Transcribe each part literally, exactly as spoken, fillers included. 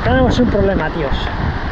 tenemos un problema, tíos.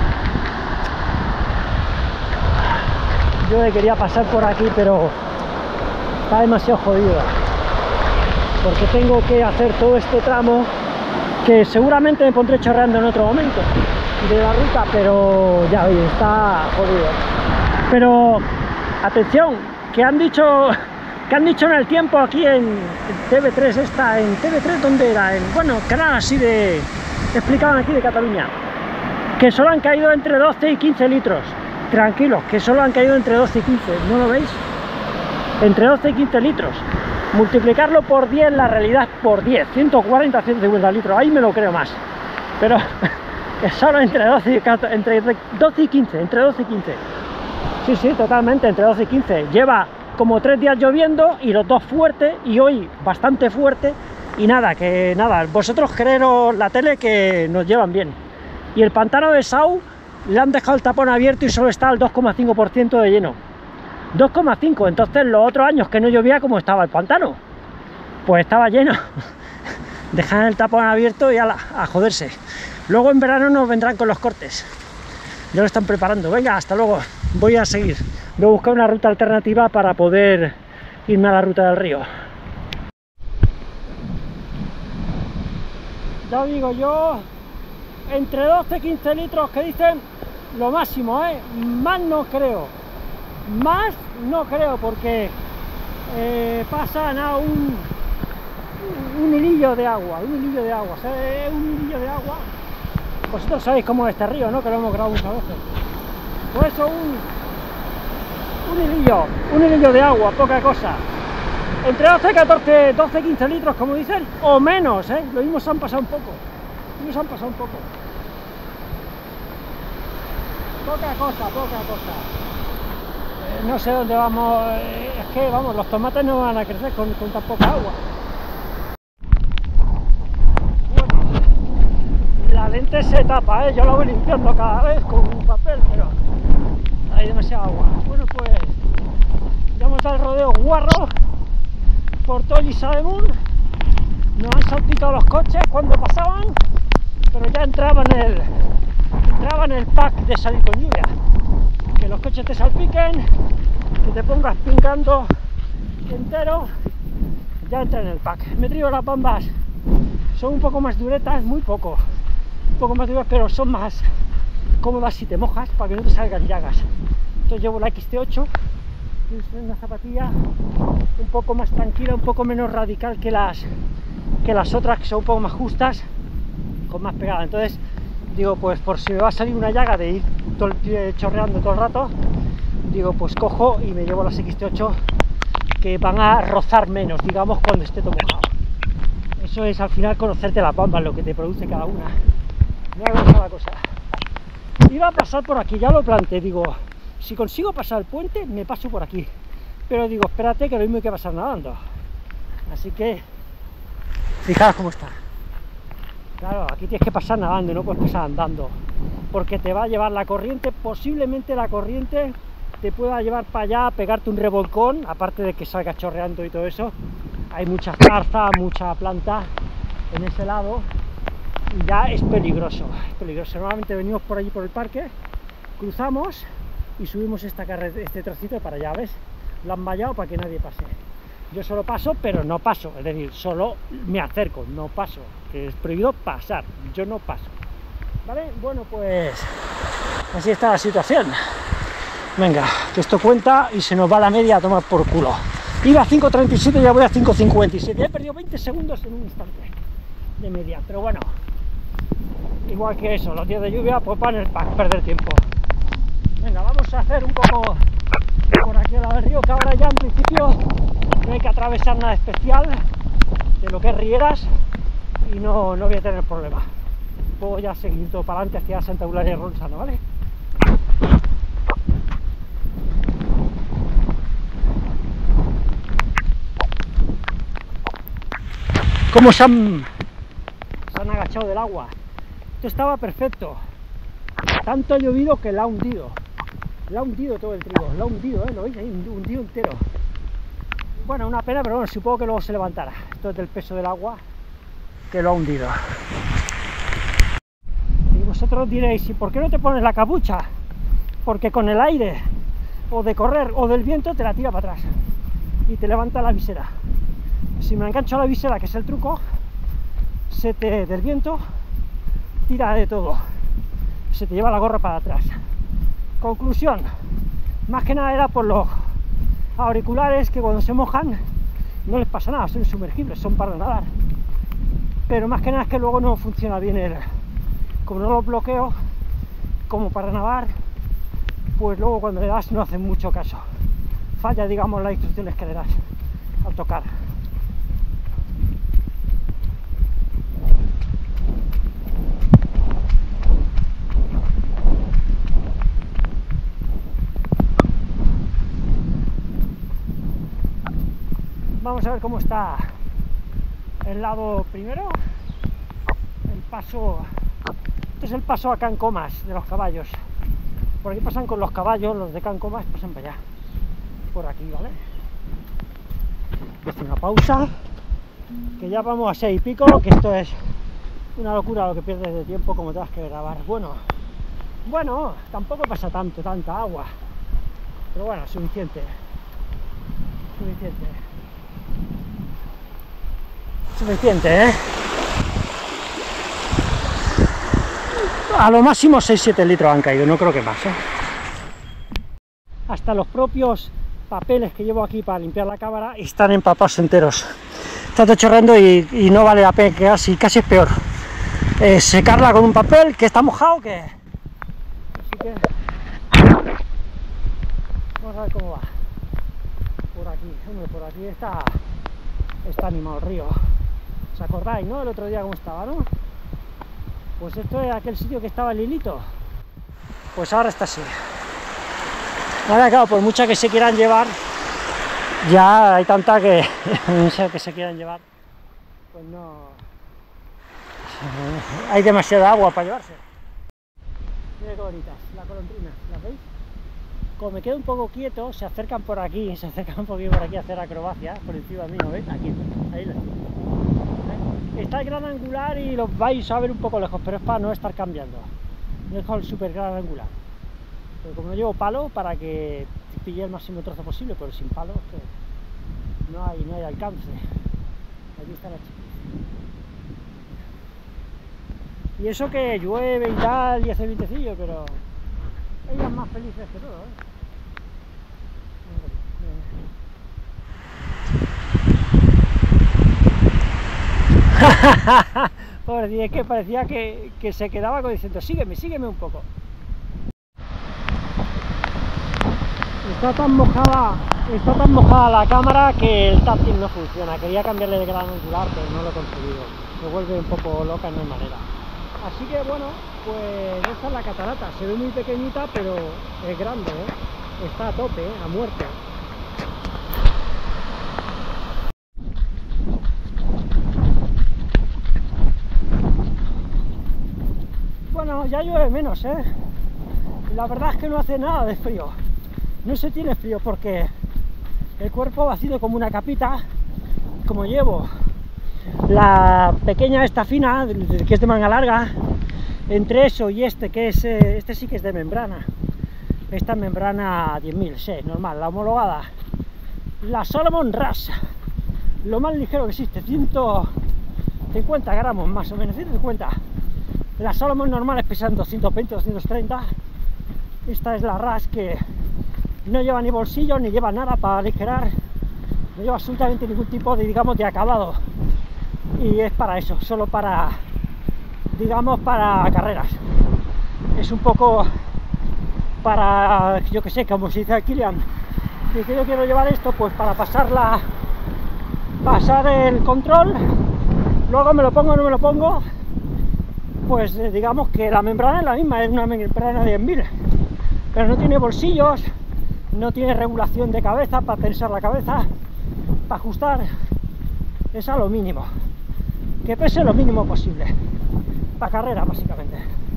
Yo le quería pasar por aquí, pero está demasiado jodido, porque tengo que hacer todo este tramo que seguramente me pondré chorreando en otro momento de la ruta, pero ya veis, está jodido. Pero atención, que han dicho que han dicho en el tiempo aquí en T V tres, esta en T V tres, ¿dónde era? En, bueno, canal así de, explicaban aquí de Cataluña, que solo han caído entre doce y quince litros. Tranquilos, que solo han caído entre doce y quince, ¿no lo veis? Entre doce y quince litros. Multiplicarlo por diez, la realidad por diez, ciento cuarenta, ciento cincuenta litros, ahí me lo creo más. Pero que solo entre doce y catorce, entre doce y quince, entre doce y quince. Sí, sí, totalmente, entre doce y quince. Lleva como tres días lloviendo y los dos fuertes, y hoy bastante fuerte, y nada, que nada, vosotros creeros la tele que nos llevan bien. Y el pantano de Sau le han dejado el tapón abierto y solo está al dos coma cinco por ciento de lleno. dos coma cinco, entonces los otros años que no llovía, ¿cómo estaba el pantano? Pues estaba lleno. Dejan el tapón abierto y ala, a joderse. Luego en verano nos vendrán con los cortes. Ya lo están preparando. Venga, hasta luego. Voy a seguir. Voy a buscar una ruta alternativa para poder irme a la ruta del río. Ya digo yo, entre doce y quince litros que dicen lo máximo, ¿eh? Más no creo. Más no creo, porque eh, pasan a un, un hilillo de agua, un hilillo de agua, o sea, un hilillo de agua. Vosotros sabéis cómo es este río, ¿no? Que lo hemos grabado muchas veces. Por eso un, un hilillo, un hilillo de agua, poca cosa. Entre doce, catorce, doce, quince litros, como dicen, o menos, ¿eh? Lo mismo se han pasado un poco, lo mismo se han pasado un poco. Poca cosa, poca cosa. Eh, no sé dónde vamos, eh, es que, vamos, los tomates no van a crecer con, con tan poca agua. Bueno, la lente se tapa, ¿eh? Yo la voy limpiando cada vez con un papel, pero hay demasiada agua. Bueno, pues ya hemos dado el rodeo guarro por Toll y Sademun. Nos han salpicado los coches cuando pasaban, pero ya entraba en el, entraba en el pack de salir con lluvia. Que los coches te salpiquen, que te pongas pingando entero, ya entra en el pack. Me traigo las bambas, son un poco más duretas, muy poco, un poco más duras, pero son más cómodas si te mojas, para que no te salgan llagas. Entonces llevo la X T ocho, que es una zapatilla un poco más tranquila, un poco menos radical que las, que las otras, que son un poco más justas, con más pegada. Entonces digo, pues por si me va a salir una llaga de ir todo el pie chorreando todo el rato, digo, pues cojo y me llevo las X T ocho, que van a rozar menos, digamos, cuando esté todo mojado. Eso es al final conocerte las bambas, lo que te produce cada una. No hago la cosa. Iba a pasar por aquí, ya lo planteé, digo, si consigo pasar el puente, me paso por aquí. Pero digo, espérate, que lo mismo hay que pasar nadando. Así que, fijaos cómo está. Claro, aquí tienes que pasar nadando, no puedes pasar andando, porque te va a llevar la corriente, posiblemente la corriente te pueda llevar para allá, pegarte un revolcón, aparte de que salga chorreando y todo eso. Hay mucha zarza, mucha planta en ese lado, y ya es peligroso, es peligroso. Normalmente venimos por allí por el parque, cruzamos y subimos esta carretera, este trocito para allá, ¿ves? Lo han vallado para que nadie pase. Yo solo paso, pero no paso, es decir, solo me acerco, no paso, que es prohibido pasar, yo no paso. ¿Vale? Bueno, pues así está la situación. Venga, que esto cuenta y se nos va la media a tomar por culo. Iba a cinco treinta y siete y ya voy a cinco cincuenta y siete. He perdido veinte segundos en un instante de media, pero bueno, igual que eso, los días de lluvia, pues van el pack, perder tiempo. Venga, vamos a hacer un poco por aquí al lado del río, que ahora ya en principio no hay que atravesar nada especial de lo que es Rieras y no, no voy a tener problema. Puedo ya seguir todo para adelante hacia Santa Eulalia y Ronçana, ¿vale? ¿Cómo se han, se han agachado del agua? Esto estaba perfecto. Tanto ha llovido que la ha hundido. La ha hundido todo el trigo, la ha hundido, ¿eh? ¿Lo veis ahí? Hundido entero. Bueno, una pena, pero bueno, supongo que luego se levantará. Esto es del peso del agua que lo ha hundido. Seguimos Vosotros diréis, ¿y por qué no te pones la capucha? Porque con el aire, o de correr, o del viento, te la tira para atrás y te levanta la visera. Si me engancho a la visera, que es el truco, se te, del viento, tira de todo, se te lleva la gorra para atrás. Conclusión, más que nada era por los auriculares, que cuando se mojan no les pasa nada, son sumergibles, son para nadar, pero más que nada es que luego no funciona bien el, como no los bloqueo como para nadar, pues luego cuando le das no hacen mucho caso, falla, digamos, las instrucciones que le das al tocar. Vamos a ver cómo está el lado primero, el paso. Este es el paso a Can Comas de los caballos. Por aquí pasan con los caballos, los de Can Comas pasan para allá, por aquí, ¿vale? Voy a hacer una pausa, que ya vamos a seis y pico, que esto es una locura lo que pierdes de tiempo como tengas que grabar. Bueno, bueno, tampoco pasa tanto, tanta agua, pero bueno, suficiente, suficiente. Suficiente, ¿eh? A lo máximo seis siete litros han caído, no creo que más, ¿eh? Hasta los propios papeles que llevo aquí para limpiar la cámara están empapados enteros. Está todo chorreando y, y no vale la pena, que casi, casi es peor eh, secarla con un papel que está mojado que... Así que... vamos a ver cómo va. Por aquí, hombre, por aquí está... está animado el río. ¿Os acordáis, no? El otro día cómo estaba, ¿no? Pues esto es aquel sitio que estaba el hilito. Pues ahora está así. Ahora, claro, por mucha que se quieran llevar, ya hay tanta que... mucha que se quieran llevar, pues no... hay demasiada agua para llevarse. Mira qué bonitas, la golondrina, ¿las veis? Como me quedo un poco quieto, se acercan por aquí, se acercan un poquito por aquí a hacer acrobacias, por encima mío, ¿veis? Aquí, ahí lo ¿veis? Está el gran angular y los vais a ver un poco lejos, pero es para no estar cambiando. No dejo el super gran angular. Pero como no llevo palo, para que pille el máximo trozo posible, pero sin palo es que no hay, no hay alcance. Aquí está la chica. Y eso que llueve y tal, y hace vientecillo, pero ellas más felices que todo, ¿eh? Pobre, es que parecía que, que se quedaba como diciendo, sígueme, sígueme un poco. Está tan mojada, está tan mojada la cámara que el táctil no funciona. Quería cambiarle de gran angular, pero no lo he conseguido. Se vuelve un poco loca, no hay manera. Así que bueno, pues esta es la catarata. Se ve muy pequeñita, pero es grande, ¿eh? Está a tope, ¿eh? A muerte. Bueno, ya llueve menos, ¿eh? La verdad es que no hace nada de frío. No se tiene frío porque el cuerpo va haciendo como una capita. Como llevo la pequeña esta fina, que es de manga larga, entre eso y este, que es este sí que es de membrana. Esta membrana diez mil, sí, normal, la homologada. La Salomon Rush, lo más ligero que existe, ciento cincuenta gramos más o menos, ciento cincuenta. Las Salomon normales pesan doscientos veinte, doscientos treinta. Esta es la Rush, que no lleva ni bolsillo ni lleva nada para aligerar, no lleva absolutamente ningún tipo de, digamos, de acabado, y es para eso, solo para, digamos, para carreras. Es un poco para, yo que sé, como se dice a Kilian, que yo quiero llevar esto pues para pasarla, pasar el control, luego me lo pongo o no me lo pongo. Pues eh, digamos que la membrana es la misma, es una membrana de diez mil, pero no tiene bolsillos, no tiene regulación de cabeza para tensar la cabeza, para ajustar, es a lo mínimo, que pese lo mínimo posible, para carrera básicamente.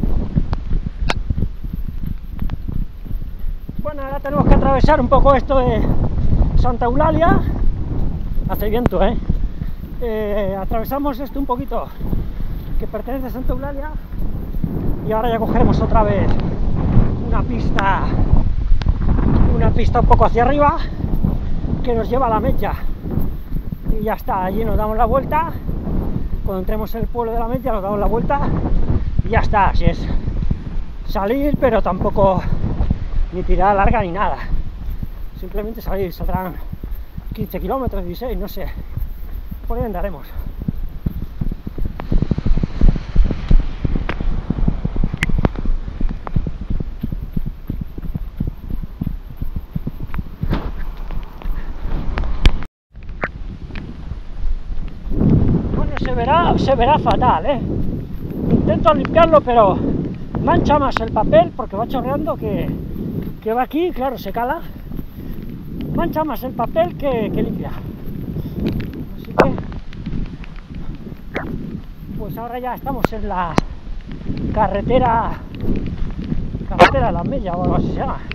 Bueno, ahora tenemos que atravesar un poco esto de Santa Eulalia, hace viento, ¿eh? eh atravesamos esto un poquito, que pertenece a Santa Eulalia, y ahora ya cogeremos otra vez una pista, una pista un poco hacia arriba que nos lleva a la Metlla, y ya está, allí nos damos la vuelta. Cuando entremos en el pueblo de la Metlla nos damos la vuelta y ya está. Así es salir, pero tampoco ni tirada larga ni nada, simplemente salir. Saldrán quince kilómetros, dieciséis, no sé, por ahí andaremos. Se verá, se verá fatal, ¿eh? Intento limpiarlo, pero mancha más el papel porque va chorreando que, que va aquí, claro, se cala. Mancha más el papel que, que limpia. Así que, pues ahora ya estamos en la carretera, carretera de la Metlla o algo así se llama.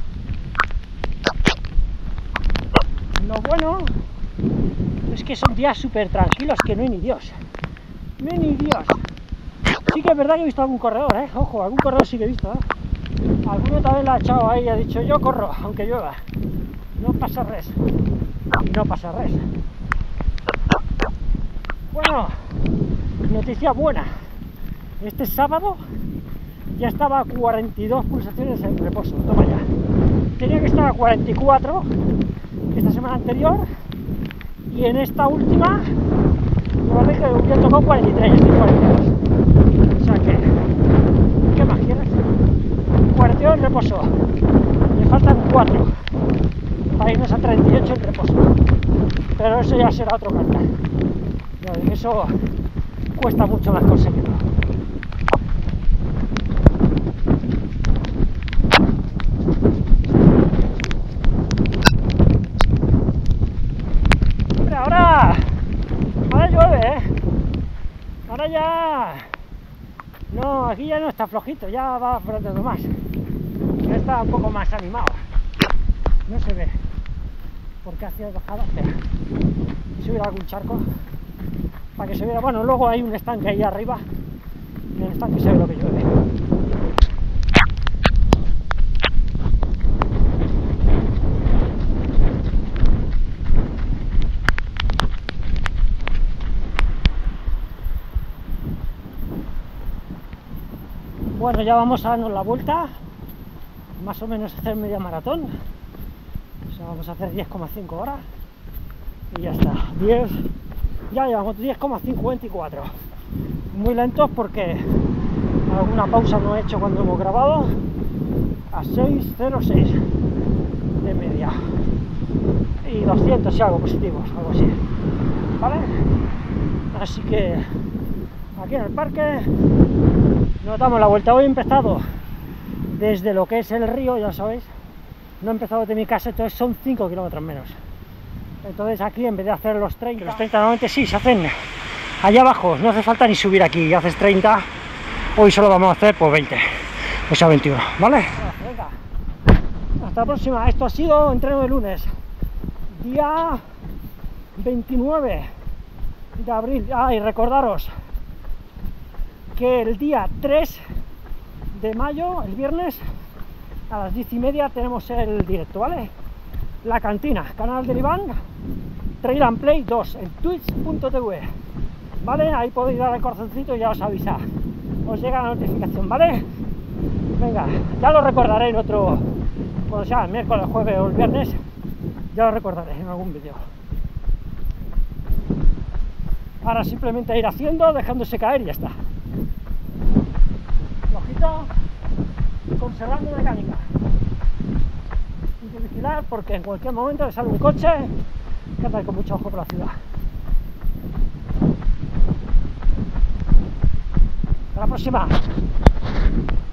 Lo bueno es que son días súper tranquilos, que no hay ni Dios, no hay ni Dios. Sí que es verdad que he visto algún corredor, eh, ojo, algún corredor sí que he visto, eh. Alguno también la ha echado ahí y ha dicho yo corro, aunque llueva, no pasa res, y no pasa res. Bueno, noticia buena, este sábado ya estaba a cuarenta y dos pulsaciones en reposo, toma ya. Tenía que estar a cuarenta y cuatro esta semana anterior, y en esta última me parece que hubiera tocado cuarenta y tres, estoy cuarenta y dos. O sea que, ¿qué más quieres? cuarenta y dos en reposo, me faltan cuatro para irnos a treinta y ocho en reposo, pero eso ya será otro cantar. Eso cuesta mucho más conseguirlo. Ahora, ahora llueve, ¿eh? Ahora ya... No, aquí ya no está flojito, ya va flotando más. Ya está un poco más animado. No se ve, porque hacía bajada, espera. Si hubiera algún charco, para que se viera... Bueno, luego hay un estanque ahí arriba, en el estanque se ve lo que llueve. Bueno, ya vamos a darnos la vuelta, más o menos hacer media maratón, o sea, vamos a hacer diez coma cinco horas y ya está, diez, ya llevamos diez coma cincuenta y cuatro, muy lentos porque alguna pausa no he hecho cuando hemos grabado, a seis cero seis de media y doscientos y algo positivos, algo así, ¿vale? Así que aquí en el parque nos damos la vuelta. Hoy he empezado desde lo que es el río, ya sabéis, no he empezado desde mi casa, entonces son cinco kilómetros menos. Entonces aquí, en vez de hacer los treinta, los treinta normalmente sí se hacen allá abajo, no hace falta ni subir aquí, haces treinta, hoy solo vamos a hacer pues veinte, o sea veintiuno, ¿vale? Venga, hasta la próxima. Esto ha sido entreno de lunes, día veintinueve de abril. Ah, y recordaros que el día tres de mayo, el viernes, a las diez y media tenemos el directo, ¿vale? La cantina, canal del Iván, Trail and Play dos, en twitch punto tv, ¿vale? Ahí podéis dar el corazoncito y ya os avisa, os llega la notificación, ¿vale? Venga, ya lo recordaré en otro, bueno, sea el miércoles, jueves o el viernes, ya lo recordaré en algún vídeo. Ahora simplemente ir haciendo, dejándose caer y ya está. Flojito, conservando mecánica. Hay que vigilar porque en cualquier momento le sale un coche, que andar con mucho ojo por la ciudad. Hasta la próxima.